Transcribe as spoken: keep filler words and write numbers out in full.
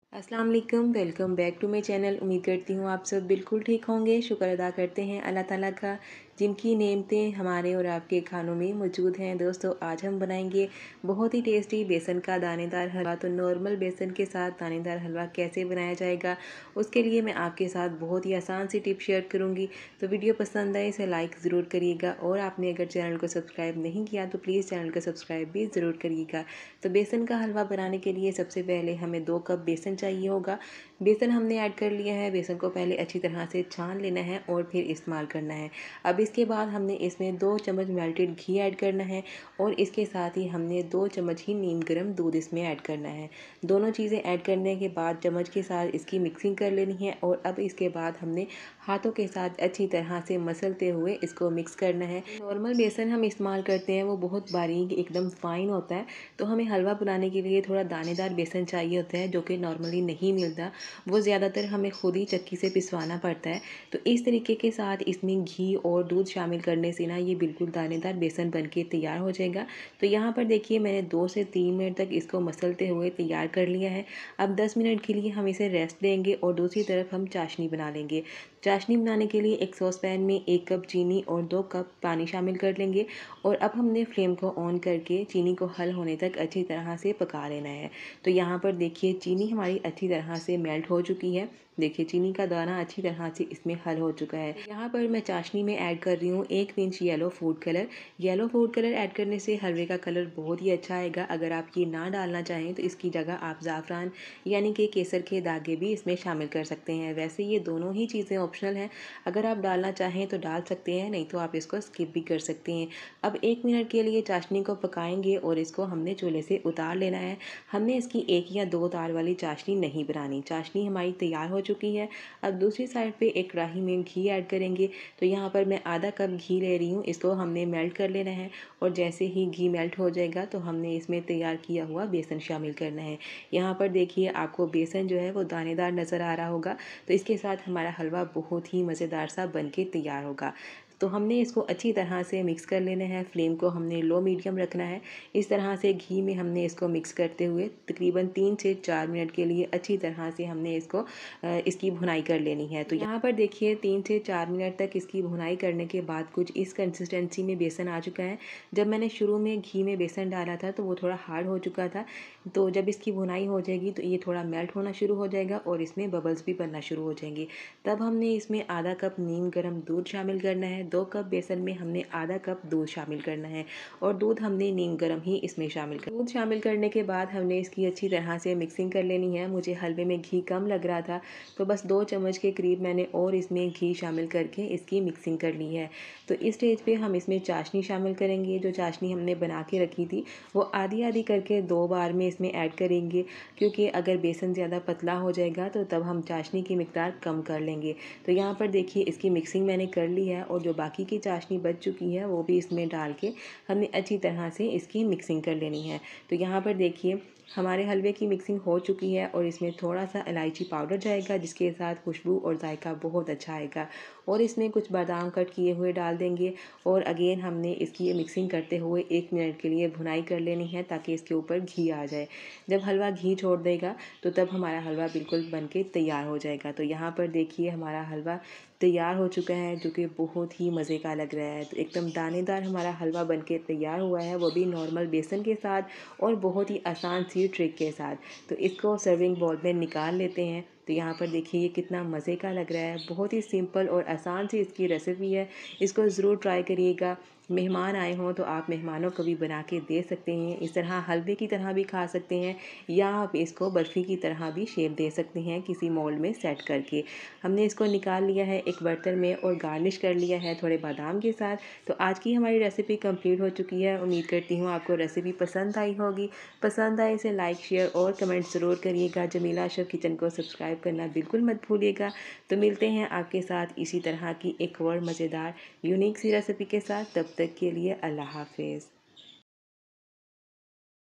अस्सलाम वालेकुम, welcome back to my channel. उम्मीद करती हूँ आप सब बिल्कुल ठीक होंगे। शुक्र अदा करते हैं अल्लाह ताला का, जिनकी नेमतें हमारे और आपके खानों में मौजूद हैं। दोस्तों, आज हम बनाएंगे बहुत ही टेस्टी बेसन का दानेदार हलवा। तो नॉर्मल बेसन के साथ दानेदार हलवा कैसे बनाया जाएगा, उसके लिए मैं आपके साथ बहुत ही आसान सी टिप शेयर करूँगी। तो वीडियो पसंद आए इसे लाइक ज़रूर करिएगा, और आपने अगर चैनल को सब्सक्राइब नहीं किया तो प्लीज़ चैनल को सब्सक्राइब भी ज़रूर करिएगा। तो बेसन का हलवा बनाने के लिए सबसे पहले हमें दो कप बेसन चाहिए होगा। बेसन हमने ऐड कर लिया है। बेसन को पहले अच्छी तरह से छान लेना है और फिर इस्तेमाल करना है। अब इसके बाद हमने इसमें दो चम्मच मेल्टेड घी ऐड करना है, और इसके साथ ही हमने दो चम्मच ही नीम गर्म दूध इसमें ऐड करना है। दोनों चीज़ें ऐड करने के बाद चम्मच के साथ इसकी मिक्सिंग कर लेनी है, और अब इसके बाद हमने हाथों के साथ अच्छी तरह से मसलते हुए इसको मिक्स करना है। नॉर्मल बेसन हम इस्तेमाल करते हैं वो बहुत बारीक एकदम फाइन होता है, तो हमें हलवा बनाने के लिए थोड़ा दानेदार बेसन चाहिए होता है, जो कि नॉर्मली नहीं मिलता। वो ज़्यादातर हमें खुद ही चक्की से पिसवाना पड़ता है। तो इस तरीके के साथ इसमें घी और दूध शामिल करने से ना ये बिल्कुल दानेदार बेसन बन के तैयार हो जाएगा। तो यहाँ पर देखिए मैंने दो से तीन मिनट तक इसको मसलते हुए तैयार कर लिया है। अब दस मिनट के लिए हम इसे रेस्ट देंगे, और दूसरी तरफ हम चाशनी बना लेंगे। चाशनी बनाने के लिए एक सॉस पैन में एक कप चीनी और दो कप पानी शामिल कर लेंगे, और अब हमने फ्लेम को ऑन करके चीनी को हल होने तक अच्छी तरह से पका लेना है। तो यहाँ पर देखिए चीनी हमारी अच्छी तरह से मेल्ट हो चुकी है। देखिए चीनी का दाना अच्छी तरह से इसमें हल हो चुका है। यहाँ पर मैं चाशनी में ऐड कर रही हूँ एक pinch yellow food colour. Yellow food colour add करने से हलवे का कलर बहुत ही अच्छा आएगा। अगर आप ये ना डालना चाहें तो इसकी जगह आप ज़ाफ़रान यानी कि केसर के दागे भी इसमें शामिल कर सकते हैं। वैसे ये दोनों ही चीज़ें ऑप्शनल हैं, अगर आप डालना चाहें तो डाल सकते हैं, नहीं तो आप इसको स्किप भी कर सकते हैं। अब एक मिनट के लिए चाशनी को पकाएंगे, और इसको हमने चूल्हे से उतार लेना है। हमने इसकी एक या दो तार वाली चाशनी नहीं बनानी। चाशनी हमारी तैयार हो चुकी है। अब दूसरी साइड पे एक कढ़ाई में घी ऐड करेंगे। तो यहाँ पर मैं आधा कप घी ले रही हूँ, इसको हमने मेल्ट कर लेना है। और जैसे ही घी मेल्ट हो जाएगा तो हमने इसमें तैयार किया हुआ बेसन शामिल करना है। यहाँ पर देखिए आपको बेसन जो है वो दानेदार नज़र आ रहा होगा। तो इसके साथ हमारा हलवा बहुत ही मज़ेदार सा बन के तैयार होगा। तो हमने इसको अच्छी तरह से मिक्स कर लेना है। फ्लेम को हमने लो मीडियम रखना है। इस तरह से घी में हमने इसको मिक्स करते हुए तकरीबन तीन से चार मिनट के लिए अच्छी तरह से हमने इसको इसकी भुनाई कर लेनी है। तो यहाँ पर देखिए तीन से चार मिनट तक इसकी भुनाई करने के बाद कुछ इस कंसिस्टेंसी में बेसन आ चुका है। जब मैंने शुरू में घी में बेसन डाला था तो वो थोड़ा हार्ड हो चुका था। तो जब इसकी भुनाई हो जाएगी तो ये थोड़ा मेल्ट होना शुरू हो जाएगा, और इसमें बबल्स भी बनना शुरू हो जाएंगे। तब हमने इसमें आधा कप नीम गर्म दूध शामिल करना है। दो कप बेसन में हमने आधा कप दूध शामिल करना है, और दूध हमने नीम गर्म ही इसमें शामिल कर दूध शामिल करने के बाद हमने इसकी अच्छी तरह से मिक्सिंग कर लेनी है। मुझे हलवे में घी कम लग रहा था, तो बस दो चम्मच के करीब मैंने और इसमें घी शामिल करके इसकी मिक्सिंग कर ली है। तो इस स्टेज पे हम इसमें चाशनी शामिल करेंगे। जो चाशनी हमने बना के रखी थी वो आधी आधी करके दो बार में इसमें ऐड करेंगे, क्योंकि अगर बेसन ज़्यादा पतला हो जाएगा तो तब हम चाशनी की मिकदार कम कर लेंगे। तो यहाँ पर देखिए इसकी मिक्सिंग मैंने कर ली है, और जो बाकी की चाशनी बच चुकी है वो भी इसमें डाल के हमने अच्छी तरह से इसकी मिक्सिंग कर लेनी है। तो यहाँ पर देखिए हमारे हलवे की मिक्सिंग हो चुकी है, और इसमें थोड़ा सा इलायची पाउडर जाएगा, जिसके साथ खुशबू और जायका बहुत अच्छा आएगा। और इसमें कुछ बादाम कट किए हुए डाल देंगे, और अगेन हमने इसकी मिक्सिंग करते हुए एक मिनट के लिए भुनाई कर लेनी है, ताकि इसके ऊपर घी आ जाए। जब हलवा घी छोड़ देगा तो तब हमारा हलवा बिल्कुल बन के तैयार हो जाएगा। तो यहाँ पर देखिए हमारा हलवा तैयार हो चुका है, जो कि बहुत ही मज़े का लग रहा है। तो एकदम दानेदार हमारा हलवा बन के तैयार हुआ है, वो भी नॉर्मल बेसन के साथ, और बहुत ही आसान सी ट्रिक के साथ। तो इसको सर्विंग बाउल में निकाल लेते हैं। तो यहाँ पर देखिए ये कितना मज़े का लग रहा है। बहुत ही सिंपल और आसान सी इसकी रेसिपी है। इसको ज़रूर ट्राई करिएगा। मेहमान आए हों तो आप मेहमानों को भी बना के दे सकते हैं। इस तरह हलवे की तरह भी खा सकते हैं, या आप इसको बर्फ़ी की तरह भी शेप दे सकते हैं किसी मोल्ड में सेट करके। हमने इसको निकाल लिया है एक बर्तन में, और गार्निश कर लिया है थोड़े बादाम के साथ। तो आज की हमारी रेसिपी कंप्लीट हो चुकी है। उम्मीद करती हूँ आपको रेसिपी पसंद आई होगी। पसंद आए इसे लाइक शेयर और कमेंट ज़रूर करिएगा। जमीला अशरफ किचन को सब्सक्राइब करना बिल्कुल मत भूलिएगा। तो मिलते हैं आपके साथ इसी तरह की एक और मज़ेदार यूनिक सी रेसिपी के साथ। तब तक के लिए अल्लाह हाफिज़।